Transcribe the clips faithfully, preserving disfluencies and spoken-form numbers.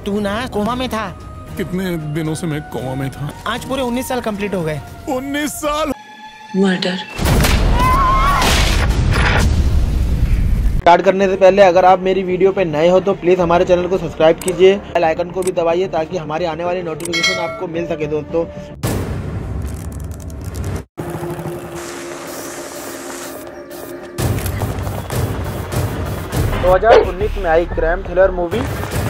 तू ना कोमा में था। कितने दिनों से मैं कोमा में था? आज पूरे उन्नीस साल कंप्लीट हो गए। उन्नीस साल। मर्डर। स्टार्ट करने से पहले अगर आप मेरी वीडियो पे नए हो तो प्लीज हमारे चैनल को सब्सक्राइब कीजिए, बेल आइकन को भी दबाइए ताकि हमारी आने वाली नोटिफिकेशन आपको मिल सके दोस्तों। दो हज़ार उन्नीस में आई crime thriller movie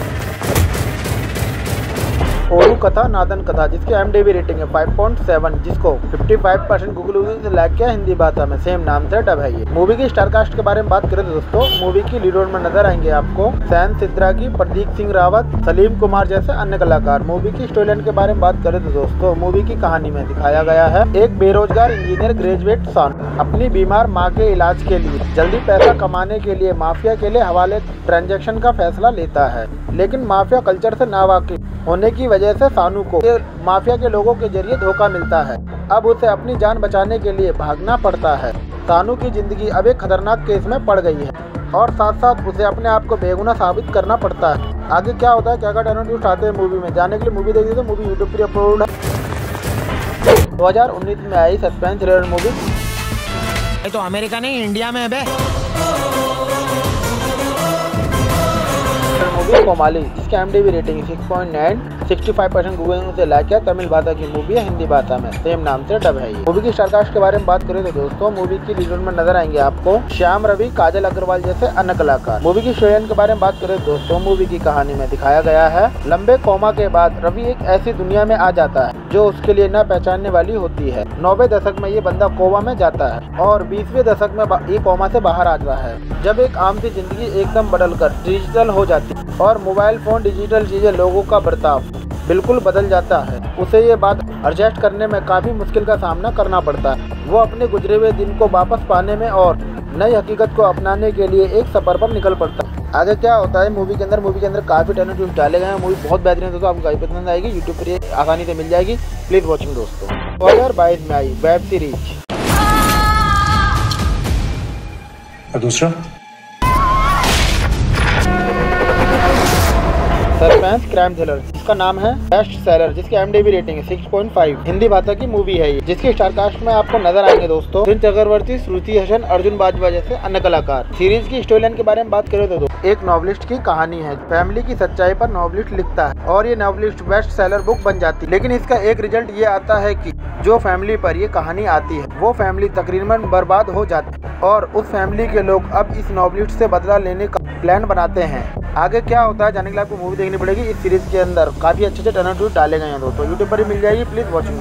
Oru Katha Nadan Katha, जिसकी एमडीबी रेटिंग है फाइव पॉइंट सेवन, जिसको पचपन परसेंट गूगल रिव्यू से लाइक किया हिंदी भाषा में, सेम नाम से डब है ये। मूवी की स्टार कास्ट के बारे में बात करें तो दोस्तों मूवी की लीड रोल में नजर आएंगे आपको सैन सिद्रागी, प्रदीप सिंह रावत, सलीम कुमार जैसे अन्य कलाकार। मूवी की स्टोरी लाइन के बारे में बात करें तो दोस्तों मूवी की कहानी में दिखाया गया है एक बेरोजगार इंजीनियर ग्रेजुएट सन अपनी बीमार माँ के इलाज के लिए जल्दी पैसा कमाने के लिए माफिया के लिए हवाले ट्रांजैक्शन का फैसला लेता है, लेकिन माफिया कल्चर से नावाकिफ होने की वजह से सानू को माफिया के लोगों के जरिए धोखा मिलता है। अब उसे अपनी जान बचाने के लिए भागना पड़ता है। सानू की जिंदगी अब एक खतरनाक केस में पड़ गई है और साथ साथ उसे अपने आप को बेगुनाह साबित करना पड़ता है। आगे क्या होता है, क्या क्या टर्न ट्विस्ट आते हैं मूवी में, जाने के लिए मूवी देखिए तो मूवी यूट्यूब पर अपलोड है। दो हज़ार उन्नीस में आई सस्पेंस थ्रिलर मूवी तो अमेरिका नहीं इंडिया में है मूवी कोमाली, जिसकी IMDb rating six point nine, पैंसठ परसेंट गूगल से लाइक किया। तमिल भाषा की मूवी है, हिंदी भाषा में, सेम नाम से डब है ये। मूवी की स्टार कास्ट के बारे में बात करें तो दोस्तों मूवी की लीड रोल में नजर आएंगे आपको श्याम रवि, काजल अग्रवाल जैसे अन्य कलाकार। मूवी की स्टोरी लाइन के बारे में बात करें दोस्तों मूवी की कहानी में दिखाया गया है लंबे कोमा के बाद रवि एक ऐसी दुनिया में आ जाता है जो उसके लिए न पहचानने वाली होती है। नौवे दशक में ये बंदा कोमा में जाता है और बीसवें दशक में ये कोमा से बाहर आता है, जब एक आम सी जिंदगी एकदम बदलकर डिजिटल हो जाती है और मोबाइल फोन डिजिटल चीजें लोगों का बर्ताव बिल्कुल बदल जाता है। उसे ये बात एडजस्ट करने में काफी मुश्किल का सामना करना पड़ता है। वो अपने गुजरे हुए दिन को वापस पाने में और नई हकीकत को अपनाने के लिए एक सफर पर निकल पड़ता है। आगे क्या होता है मूवी के अंदर, मूवी के अंदर काफी टर्न ट्विस्ट डाले गए हैं। मूवी बहुत बेहतरीन है दोस्तों, आपको काफी पसंद आएगी, यूट्यूब पर आसानी से मिल जाएगी। प्लीज वॉचिंग दोस्तों। दो हजार बाईस में आई वेब सीरीज दूसरा सस्पेंस क्राइम थ्रिलर, जिसका नाम है बेस्ट सेलर, जिसकी एमडीबी रेटिंग है सिक्स पॉइंट फाइव, हिंदी भाषा की मूवी है ये, जिसकी स्टार कास्ट में आपको नजर आएंगे दोस्तों सिंह चक्रवर्ती, श्रुति हसन, अर्जुन बाजवा जैसे अन्य कलाकार। सीरीज की स्टोरी लाइन के बारे में बात करें तो दोस्तों एक नॉवलिस्ट की कहानी है। फैमिली की सच्चाई पर नॉवलिस्ट लिखता है और ये नॉवलिस्ट बेस्ट सेलर बुक बन जाती है, लेकिन इसका एक रिजल्ट ये आता है कि जो फैमिली पर ये कहानी आती है वो फैमिली तकरीबन बर्बाद हो जाती है और उस फैमिली के लोग अब इस नॉवलिस्ट से बदला लेने का प्लान बनाते हैं। आगे क्या होता है जाने के लिए आपको मूवी देखनी पड़ेगी। इस सीरीज के अंदर काफी अच्छे अच्छे टर्न ट्विस्ट डाले गए हैं दोस्तों, यूट्यूब पर ही मिल जाएगी। प्लीज वॉचिंग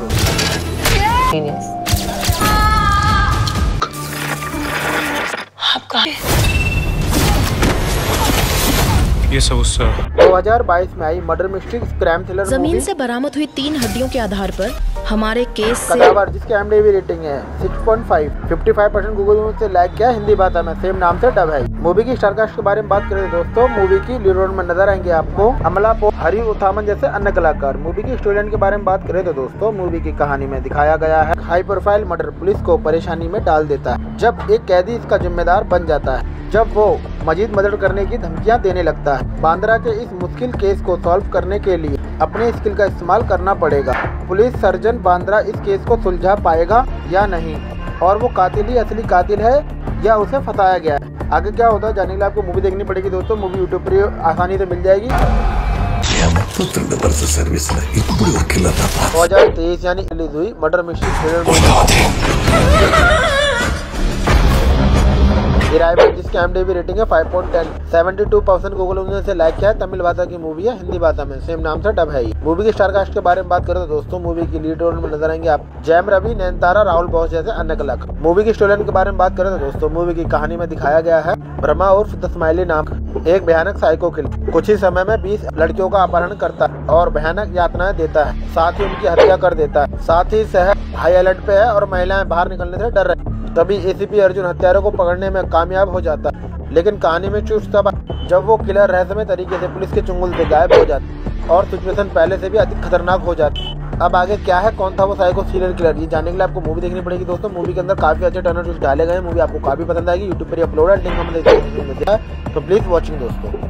ये सब उससे दो हज़ार बाईस में आई मर्डर मिस्ट्री क्राइम थ्रिलर जमीन से बरामद हुई तीन हड्डियों के आधार पर हमारे केस से कदावर, जिसकी एमडीबी रेटिंग है सिक्स पॉइंट फाइव, पचपन परसेंट गूगल से लाइक किया, हिंदी भाषा में, सेम नाम से डब है। मूवी की स्टार कास्ट के बारे में बात करें दोस्तों मूवी की लीड रोल में नजर आएंगे आपको अमला पोल, हरी उत्थामन जैसे अन्य कलाकार। मूवी की स्टोरी लाइन के बारे में बात करें तो दोस्तों मूवी की कहानी में दिखाया गया है हाई प्रोफाइल मर्डर पुलिस को परेशानी में डाल देता है जब एक कैदी इसका जिम्मेदार बन जाता है, जब वो मजीद मर्डर करने की धमकियां देने लगता है। बांद्रा के इस मुश्किल केस को सॉल्व करने के लिए अपने स्किल का इस्तेमाल करना पड़ेगा। पुलिस सर्जन बांद्रा इस केस को सुलझा पाएगा या नहीं और वो कातिल ही असली कातिल है या उसे फंसाया गया है। आगे क्या होता है जाने के लिए आपको मूवी देखनी पड़ेगी दोस्तों, मूवी यूट्यूब पर आसानी से मिल जाएगी। दो हजार तेईस यानी रिलीज हुई मर्डर मिस्ट्री थ्रिलर राइवल, जिसकी एमडीबी रेटिंग है फाइव पॉइंट टेन, बहत्तर परसेंट गूगल से लाइक किया है। तमिल भाषा की मूवी है, हिंदी भाषा में, सेम नाम से डब है ये। मूवी की स्टार कास्ट के बारे में बात करें तो दोस्तों मूवी की लीड रोल में नजर आएंगे आप जैम रवि, नयनतारा, राहुल बोस जैसे अन्य कलाकार। मूवी की स्टोरी लाइन के बारे में बात करें तो दोस्तों मूवी की कहानी में दिखाया गया है ब्रह्मा उर्फ द स्माइली नाम एक भयानक साइको किलर कुछ ही समय में बीस लड़कियों का अपहरण करता है और भयानक यातनाएं देता है, साथ ही उनकी हत्या कर देता है। साथ ही शहर हाई अलर्ट पे है और महिलाएं बाहर निकलने से डर रही। तभी एसीपी अर्जुन हत्यारों को पकड़ने में कामयाब हो जाता है, लेकिन कहानी में ट्विस्ट तब जब वो किलर रहस्यमय तरीके से पुलिस के चुंगल से गायब हो जाता है और सिचुएशन पहले से भी अधिक खतरनाक हो जाती है। अब आगे क्या है, कौन था वो साइको सीरियल किलर, ये जानने के लिए आपको मूवी देखनी पड़ेगी दोस्तों। मूवी के अंदर काफी अच्छे टर्न ट्विस्ट डाले गए हैं, मूवी आपको काफी पसंद आएगी, यूट्यूब पर अपलोड है, लिंक हमने तो प्लीज वॉचिंग दोस्तों।